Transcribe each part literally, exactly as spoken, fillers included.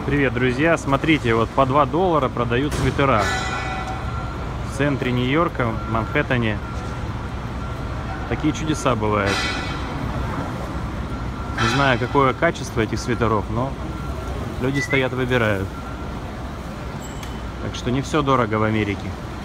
Привет, друзья! Смотрите, вот по два доллара продают свитера в центре Нью-Йорка, в Манхэттене. Такие чудеса бывают. Не знаю, какое качество этих свитеров, но люди стоят, выбирают. Так что не все дорого в Америке.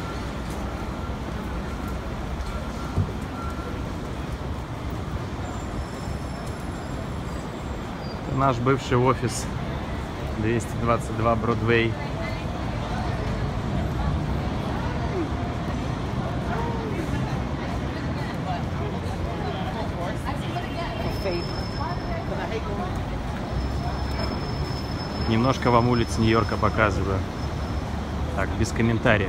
Это наш бывший офис. двести двадцать два Бродвей. Немножко вам улиц Нью-Йорка показываю. Так, без комментариев.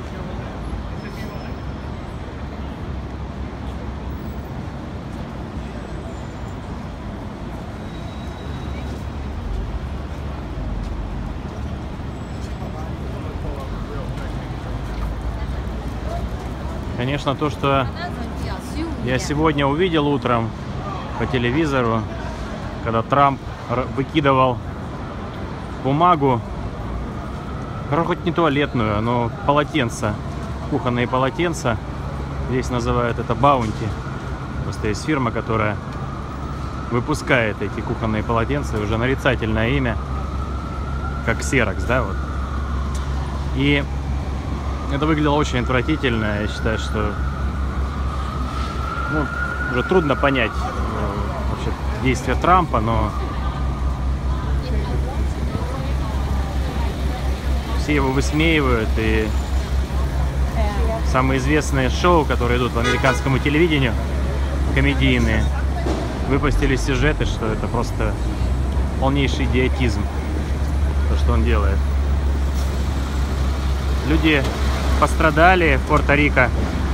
Конечно, то, что я сегодня увидел утром по телевизору, когда Трамп выкидывал бумагу, хоть не туалетную, но полотенца, кухонные полотенца, здесь называют это баунти. Просто есть фирма, которая выпускает эти кухонные полотенца, уже нарицательное имя, как Xerox, да, вот. И это выглядело очень отвратительно. Я считаю, что ну, уже трудно понять э, вообще действия Трампа, но все его высмеивают, и самые известные шоу, которые идут по американскому телевидению, комедийные, выпустили сюжеты, что это просто полнейший идиотизм, то, что он делает. Люди пострадали в Пуэрто-Рико